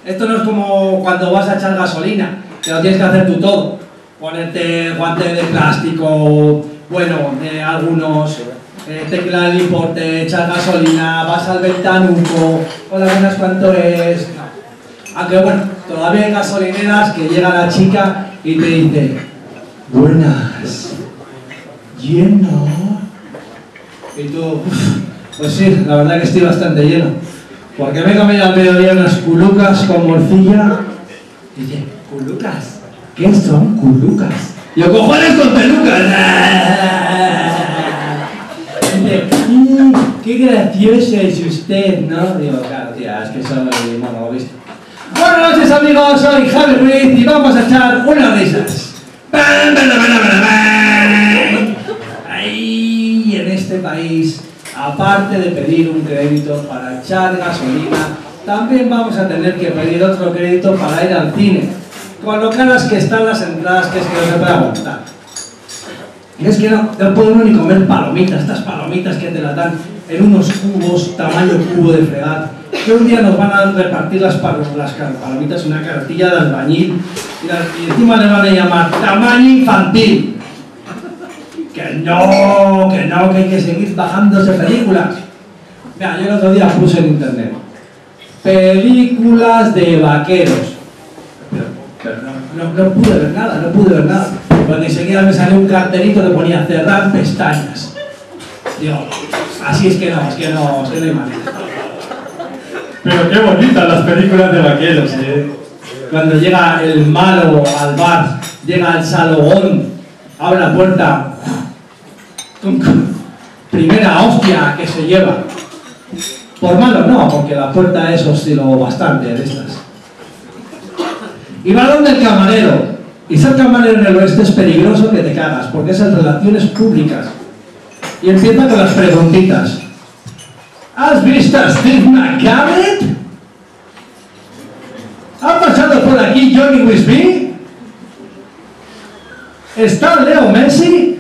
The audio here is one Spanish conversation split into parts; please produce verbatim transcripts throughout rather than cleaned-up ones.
Esto no es como cuando vas a echar gasolina, que lo tienes que hacer tú todo. Ponerte guantes de plástico, bueno, de algunos, eh, tecla el importe, echar gasolina, vas al ventanuco, hola, buenas, ¿cuánto es? No. Aunque bueno, todavía hay gasolineras que llega la chica y te dice, buenas, lleno. Y tú, pues sí, la verdad que estoy bastante lleno. Porque me he comido al mediodía unas culucas con morcilla. Y dice, ¿culucas? ¿Qué son culucas? Y yo, cojones con pelucas. Y dice, mmm, qué gracioso es usted, ¿no? Digo, claro, tía, es que soy monologuista. Buenas noches, amigos, soy Javi Ruiz y vamos a echar unas risas. Ahí, en este país, aparte de pedir un crédito para echar gasolina, también vamos a tener que pedir otro crédito para ir al cine. Con lo caras que están las entradas, que es que no se puede aguantar. Y es que no, no puede uno ni comer palomitas, estas palomitas que te las dan en unos cubos, tamaño cubo de fregar, que un día nos van a repartir las, pal las palomitas una cartilla de albañil y, la, y encima le van a llamar tamaño infantil. Que no, que no, que hay que seguir bajándose películas. Mira, yo el otro día puse en internet películas de vaqueros. Pero, pero no, no, no pude ver nada, no pude ver nada. Cuando enseguida me salió un cartelito que ponía cerrar pestañas. Digo, así es que no, es que no, es que no hay manera. Pero qué bonitas las películas de vaqueros, ¿eh? Cuando llega el malo al bar, llega al salogón, abre la puerta, primera hostia que se lleva. Por malo no, porque la puerta es osciló bastante de estas. Y va donde el camarero. Y ser camarero en el oeste es peligroso que te cagas, porque es en relaciones públicas. Y empieza con las preguntitas. ¿Has visto a Steve McCammett? ¿Ha pasado por aquí Johnny Wisby? ¿Está Leo Messi?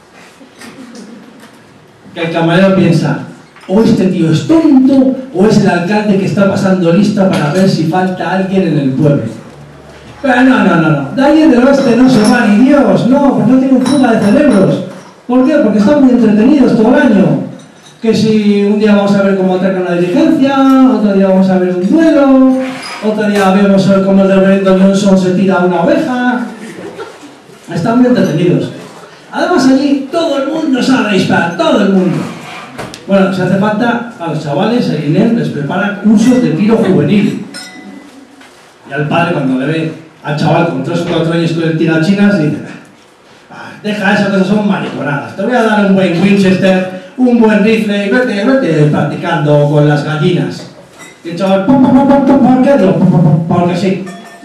Que el camarero piensa, o este tío es tonto, o es el alcalde que está pasando lista para ver si falta alguien en el pueblo. Pero no, no, no, no. De ahí del oeste no se va ni Dios, no, porque no tienen fuga de cerebros. ¿Por qué? Porque están muy entretenidos todo el año. Que si un día vamos a ver cómo ataca una diligencia, otro día vamos a ver un duelo, otro día vemos a ver cómo el reverendo Johnson se tira a una oveja. Están muy entretenidos. Además allí todo el mundo sabe disparar, todo el mundo. Bueno, si hace falta, a los chavales, el I N E M les prepara cursos de tiro juvenil. Y al padre cuando le ve al chaval con tres o cuatro años con el tirachinas dice, ah, deja eso, que eso son mariconadas. Te voy a dar un buen Winchester, un buen rifle y vete, vete practicando con las gallinas. Y el chaval, ¿por qué? Digo, porque sí.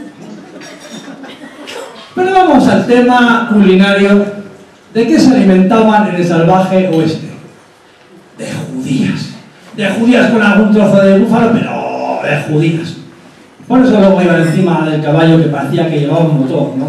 Pero vamos al tema culinario. ¿De qué se alimentaban en el salvaje oeste? De judías. De judías con algún trozo de búfalo, pero de judías. Por eso luego iban encima del caballo que parecía que llevaba un motor, ¿no?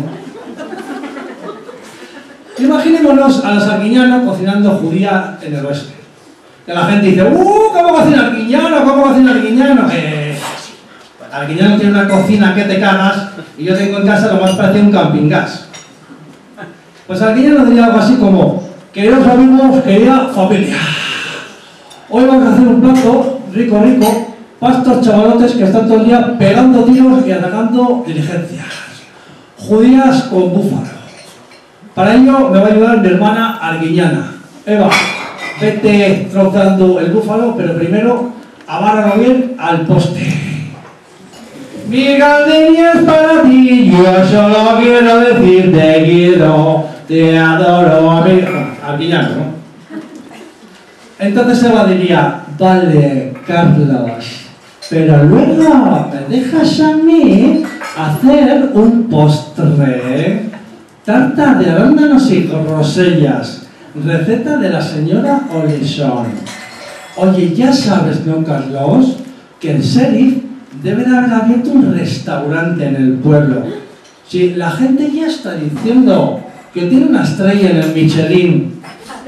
Imaginémonos a los arguiñanos cocinando judía en el oeste. Que la gente dice, ¡uh! ¿Cómo cocina arguiñano? ¿Cómo cocina arguiñano? Eh, arguiñano tiene una cocina que te cagas y yo tengo en casa lo más parecido a un camping gas. Pues arguiñano diría algo así como, queridos amigos, querida familia, hoy vamos a hacer un plato rico, rico, para estos chavalotes que están todo el día pegando tiros y atacando diligencias. Judías con búfalo. Para ello me va a ayudar mi hermana arguiñana. Eva, vete trozando el búfalo, pero primero amárralo bien al poste. Mi gardenia es para ti, yo solo quiero decir te quiero, te adoro, amigo. Arguiñano, ¿no? Entonces Eva diría, vale, Carlos, pero luego me dejas a mí hacer un postre. Tarta de arándanos y grosellas. Receta de la señora Olison. Oye, ya sabes, ¿no, Carlos? Que el sheriff debe de haber abierto un restaurante en el pueblo. Si la gente ya está diciendo que tiene una estrella en el Michelin.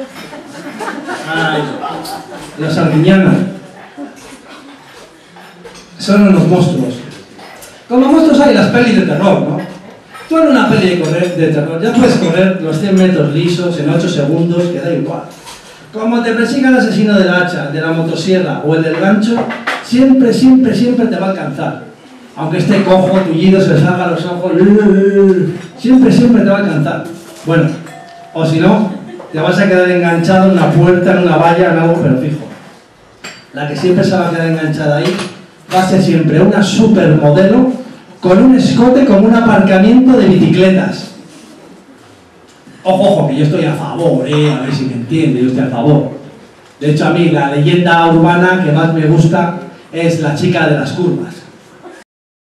Ay, los arguiñanos son unos monstruos. Como monstruos hay las pelis de terror, ¿no? Tú en una peli de, correr, de terror ya puedes correr los cien metros lisos en ocho segundos, que da igual. Como te persiga el asesino del hacha, de la motosierra o el del gancho, siempre, siempre, siempre te va a alcanzar. Aunque esté cojo, tullido, se le salga los ojos, siempre, siempre te va a alcanzar. Bueno, o si no, te vas a quedar enganchado en una puerta, en una valla, en algo, pero fijo. La que siempre se va a quedar enganchada ahí va a ser siempre una supermodelo con un escote como un aparcamiento de bicicletas. Ojo, ojo, que yo estoy a favor, eh, a ver si me entiende, yo estoy a favor. De hecho, a mí la leyenda urbana que más me gusta es la chica de las curvas.